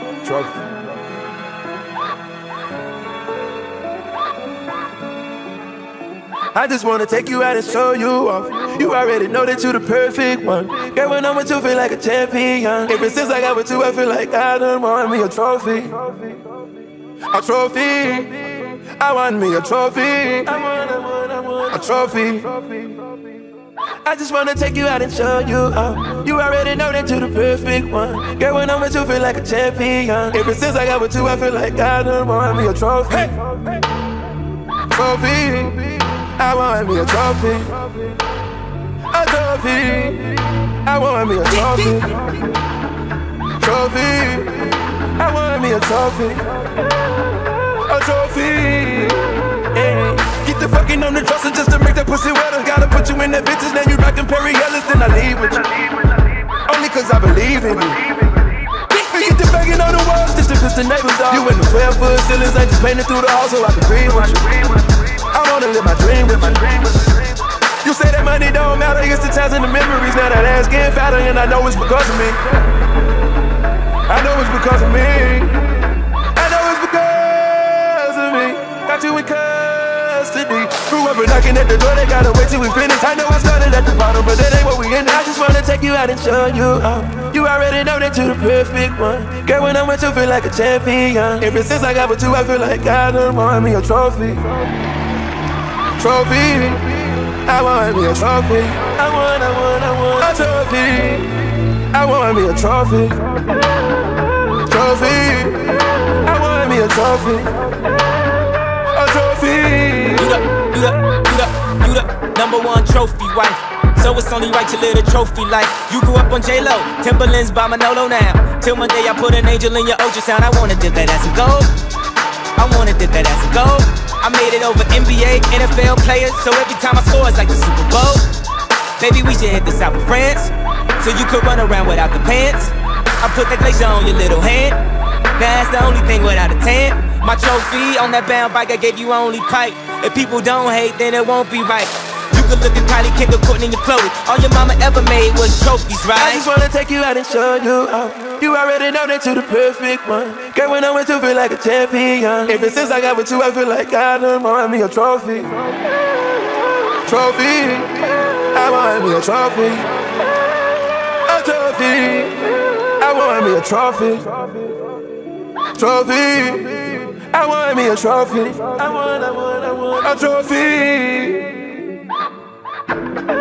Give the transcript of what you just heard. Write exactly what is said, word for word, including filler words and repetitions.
Trophy. I just wanna take you out and show you off. You already know that you the perfect one. Girl, when I'm with you, feel like a champion. Ever since I got with you, I feel like I done won me a trophy. A trophy. I want me a trophy. I want, I want, I want a trophy. I just wanna take you out and show you off. You already know that you the perfect one. Girl, when I'm with you, feel like a champion. Ever since I got with you, I feel like I done won me a trophy. Hey. Trophy. I want me a trophy. A trophy. I want me a trophy. Trophy. I want me a trophy. A trophy. Hey. Get the fucking on the dresser just to make that pussy wetter. Gotta put you in that bitches, now you rockin' Perry Ellis, then I leave with you. Only cause I believe in you. We get the banging on the walls just to piss the neighbors off. You in the twelve foot ceilings, I just painted through the hall so I can breathe with you. I wanna live my dream with you. You say that money don't matter, it's the times and the memories. Now that ass getting fatter and I know it's because of me. I know it's because of me. I know it's because of me. Got you in custody. Grew up and knocking at the door, they gotta wait till we finish. I know I started at the bottom, but that ain't what we in. I just wanna take you out and show you off. You already know that you the perfect one. Girl, when I'm with you, feel like a champion. Ever since I got with you, I feel like I done won me a trophy. Trophy, I want me a trophy. I want, I want, I want a trophy. I want me a trophy. Trophy, I want me a trophy. A trophy. You the, you the, you the, you the number one trophy wife. So it's only right to live a trophy life. You grew up on J-Lo, Timberlands by Manolo now. Till one day I put an angel in your ultrasound. I wanna dip that ass in gold. I wanna dip that ass in gold. I made it over N B A, N F L players, so every time I score it's like the Super Bowl. Baby, we should hit the south of France, so you could run around without the pants. I put that glacier on your little hand. That's the only thing without a tan. My trophy on that bound bike, I gave you only pipe. If people don't hate, then it won't be right. You could look at Kylie, Kendall, Courtney, and Chloe. All your mama ever made was trophies, right? I just wanna take you out and show you off. You already know that you the perfect one. Girl, when I'm with you, feel like a champion. Ever since I got with you, I feel like I done won me a trophy. Trophy, I want me a trophy. A trophy, I want me a trophy. Trophy, I want me a trophy. I want, I want, I want a trophy.